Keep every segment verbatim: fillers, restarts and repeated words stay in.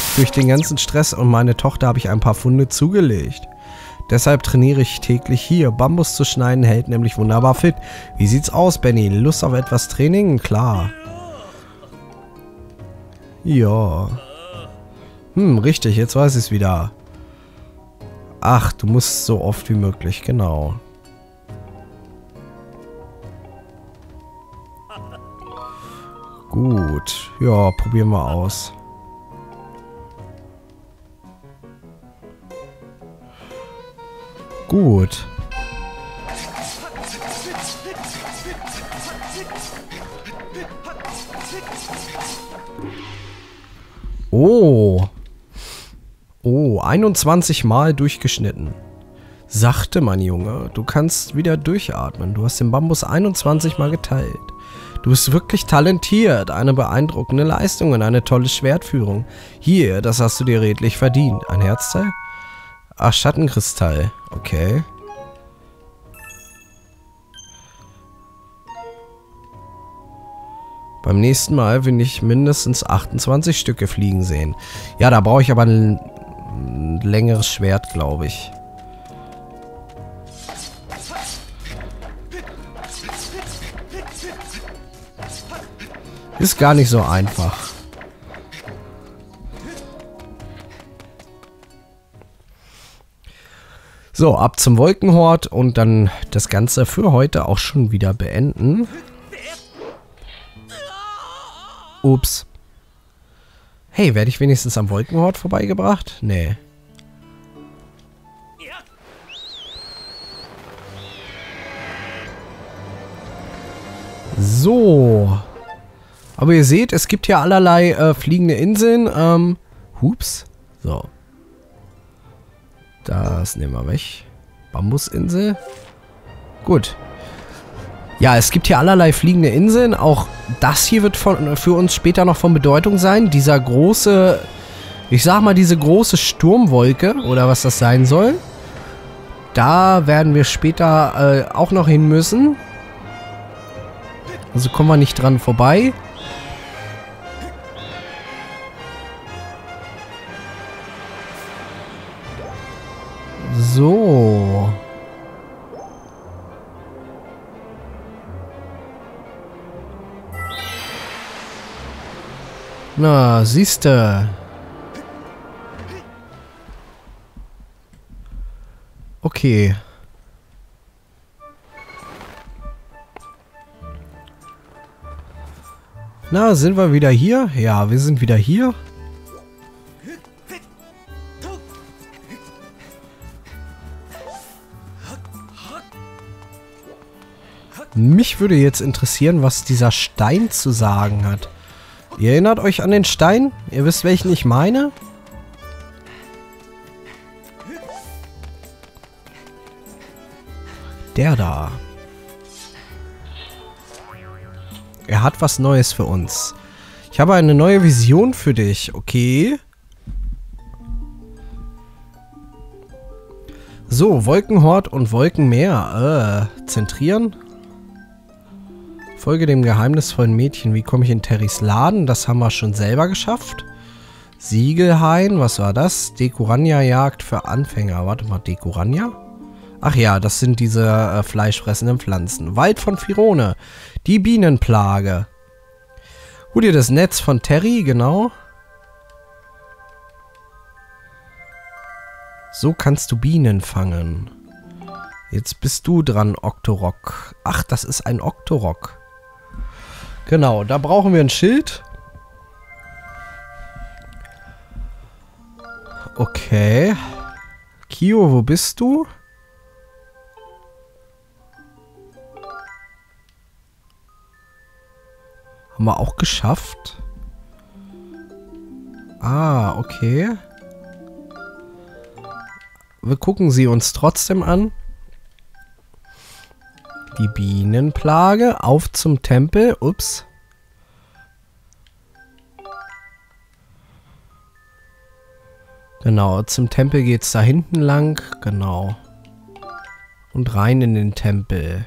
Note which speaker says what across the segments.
Speaker 1: Durch den ganzen Stress und meine Tochter habe ich ein paar Funde zugelegt. Deshalb trainiere ich täglich hier. Bambus zu schneiden hält nämlich wunderbar fit. Wie sieht's aus, Benny? Lust auf etwas Training? Klar. Ja. Hm, richtig, jetzt weiß ich es wieder. Ach, du musst so oft wie möglich, genau. Gut. Ja, probieren wir aus. Gut. Oh. Oh, einundzwanzig Mal durchgeschnitten. Sachte, mein Junge. Du kannst wieder durchatmen. Du hast den Bambus einundzwanzig Mal geteilt. Du bist wirklich talentiert. Eine beeindruckende Leistung und eine tolle Schwertführung. Hier, das hast du dir redlich verdient. Ein Herzteil? Ach, Schattenkristall. Okay. Beim nächsten Mal will ich mindestens achtundzwanzig Stücke fliegen sehen. Ja, da brauche ich aber ein, ein längeres Schwert, glaube ich. Ist gar nicht so einfach. So, ab zum Wolkenhort und dann das Ganze für heute auch schon wieder beenden. Ups. Hey, werde ich wenigstens am Wolkenhort vorbeigebracht? Nee. So. Aber ihr seht, es gibt hier allerlei äh, fliegende Inseln. Ähm, hups. So. Das nehmen wir weg. Bambusinsel. Gut. Ja, es gibt hier allerlei fliegende Inseln. Auch das hier wird von, für uns später noch von Bedeutung sein. Dieser große, ich sag mal, diese große Sturmwolke oder was das sein soll. Da werden wir später äh, auch noch hin müssen. Also kommen wir nicht dran vorbei. So. Na, siehste. Okay. Na, sind wir wieder hier? Ja, wir sind wieder hier. Mich würde jetzt interessieren, was dieser Stein zu sagen hat. Ihr erinnert euch an den Stein? Ihr wisst, welchen ich meine? Der da. Er hat was Neues für uns. Ich habe eine neue Vision für dich, okay? So, Wolkenhort und Wolkenmeer. Äh, zentrieren. Folge dem geheimnisvollen Mädchen. Wie komme ich in Terrys Laden? Das haben wir schon selber geschafft. Siegelhain, was war das? Dekurania-Jagd für Anfänger. Warte mal, Dekurania? Ach ja, das sind diese äh, fleischfressenden Pflanzen. Wald von Firone. Die Bienenplage. Hol dir das Netz von Terry, genau. So kannst du Bienen fangen. Jetzt bist du dran, Octorok. Ach, das ist ein Octorok. Genau, da brauchen wir ein Schild. Okay. Kio, wo bist du? Haben wir auch geschafft? Ah, okay. Wir gucken sie uns trotzdem an. Die Bienenplage. Auf zum Tempel. Ups. Genau, zum Tempel geht's da hinten lang. Genau. Und rein in den Tempel.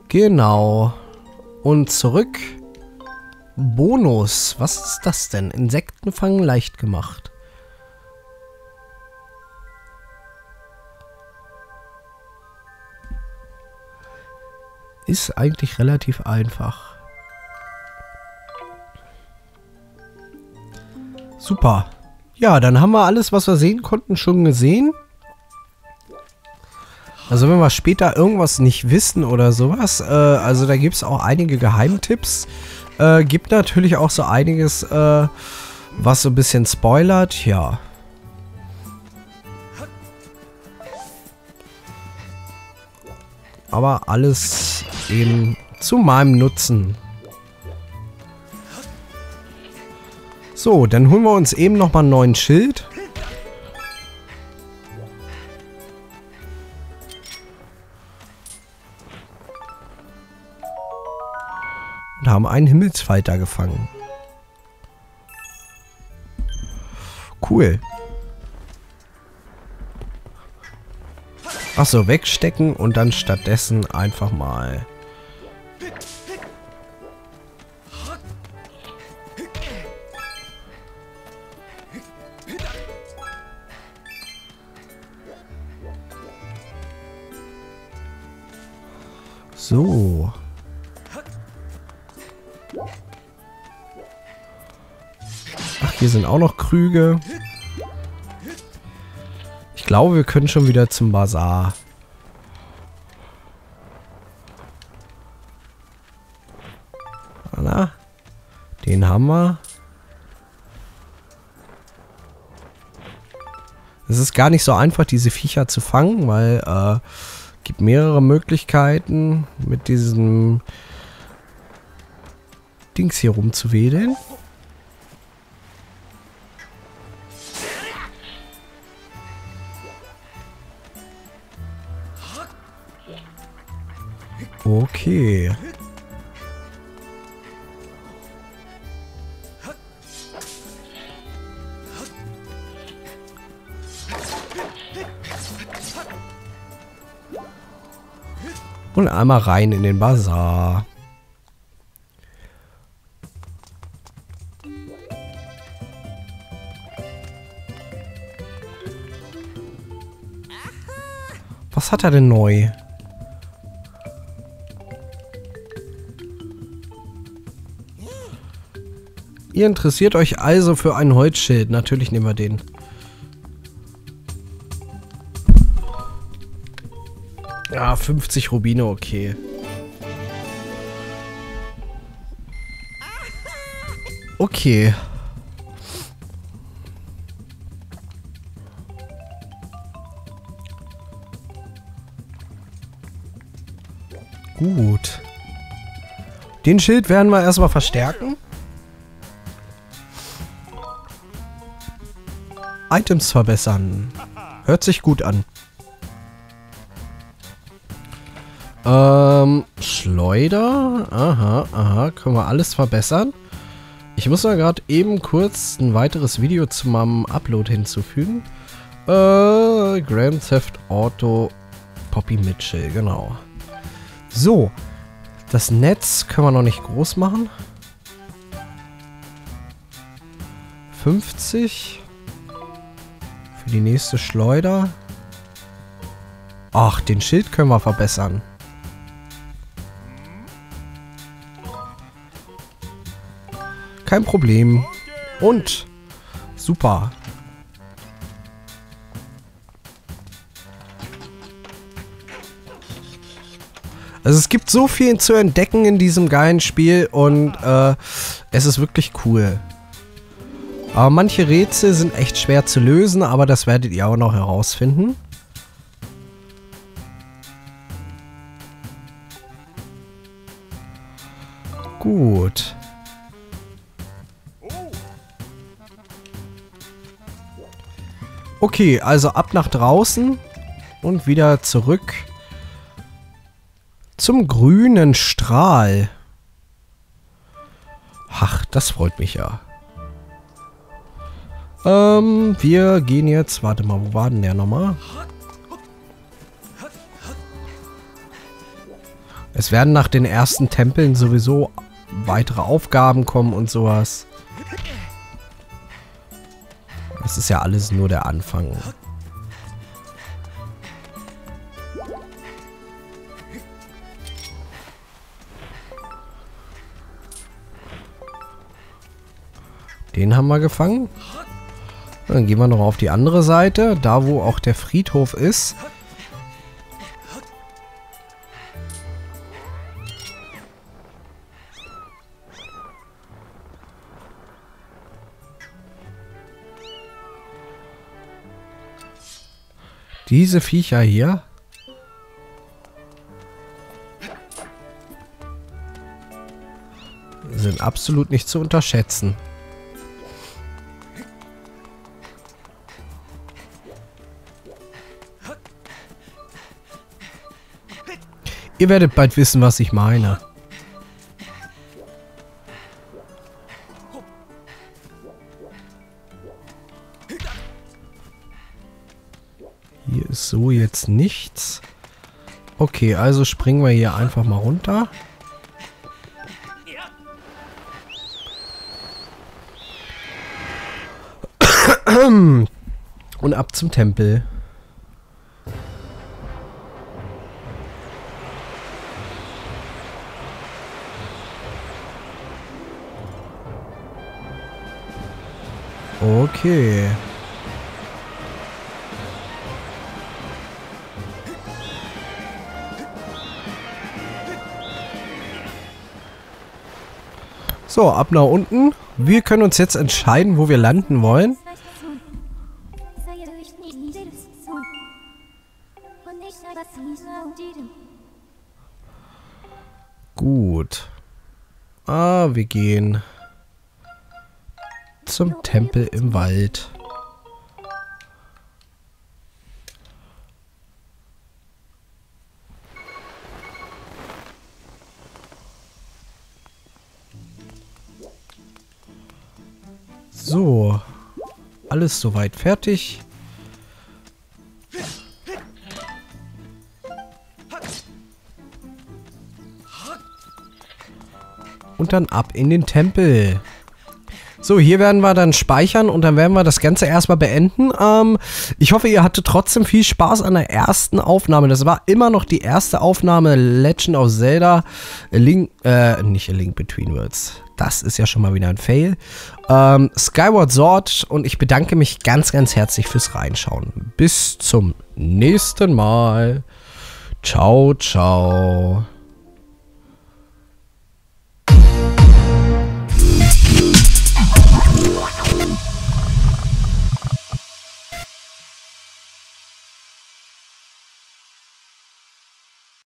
Speaker 1: Genau. Und zurück. Bonus. Was ist das denn? Insektenfangen leicht gemacht. Ist eigentlich relativ einfach. Super. Ja, dann haben wir alles, was wir sehen konnten, schon gesehen. Also wenn wir später irgendwas nicht wissen oder sowas, äh, also da gibt es auch einige Geheimtipps. Äh, gibt natürlich auch so einiges, äh, was so ein bisschen spoilert, ja. Aber alles eben zu meinem Nutzen. So, dann holen wir uns eben nochmal einen neuen Schild. Und haben einen Himmelsfalter gefangen. Cool. Achso, wegstecken und dann stattdessen einfach mal... So. Ach, hier sind auch noch Krüge. Ich glaube, wir können schon wieder zum Bazar. Na, den haben wir. Es ist gar nicht so einfach, diese Viecher zu fangen, weil äh, gibt mehrere Möglichkeiten, mit diesem Dings hier rumzuwedeln. Okay. Und einmal rein in den Bazar. Was hat er denn neu? Ihr interessiert euch also für ein Holzschild. Natürlich nehmen wir den. Ja, fünfzig Rubine, okay. Okay. Gut. Den Schild werden wir erstmal verstärken. Items verbessern. Hört sich gut an. Ähm, Schleuder. Aha, aha. Können wir alles verbessern. Ich muss mal gerade eben kurz ein weiteres Video zu meinem Upload hinzufügen. Äh, Grand Theft Auto Poppy Mitchell, genau. So. Das Netz können wir noch nicht groß machen. fünfzig. Für die nächste Schleuder. Ach, den Schild können wir verbessern. Kein Problem. Und super. Also es gibt so viel zu entdecken in diesem geilen Spiel und äh, es ist wirklich cool. Aber manche Rätsel sind echt schwer zu lösen, aber das werdet ihr auch noch herausfinden. Gut. Okay, also ab nach draußen und wieder zurück zum grünen Strahl. Ach, das freut mich ja. Ähm, wir gehen jetzt... Warte mal, wo war denn der nochmal? Es werden nach den ersten Tempeln sowieso weitere Aufgaben kommen und sowas. Das ist ja alles nur der Anfang. Den haben wir gefangen. Dann gehen wir noch auf die andere Seite, da wo auch der Friedhof ist. Diese Viecher hier sind absolut nicht zu unterschätzen. Ihr werdet bald wissen, was ich meine. Hier ist so jetzt nichts. Okay, also springen wir hier einfach mal runter. Und ab zum Tempel. Okay. So, ab nach unten. Wir können uns jetzt entscheiden, wo wir landen wollen. Gut. Ah, wir gehen zum Tempel im Wald. So, alles soweit fertig. Und dann ab in den Tempel. So, hier werden wir dann speichern und dann werden wir das Ganze erstmal beenden. Ähm, ich hoffe, ihr hattet trotzdem viel Spaß an der ersten Aufnahme. Das war immer noch die erste Aufnahme Legend of Zelda. A Link, äh, nicht A Link Between Worlds. Das ist ja schon mal wieder ein Fail. Ähm, Skyward Sword und ich bedanke mich ganz, ganz herzlich fürs Reinschauen. Bis zum nächsten Mal. Ciao, ciao.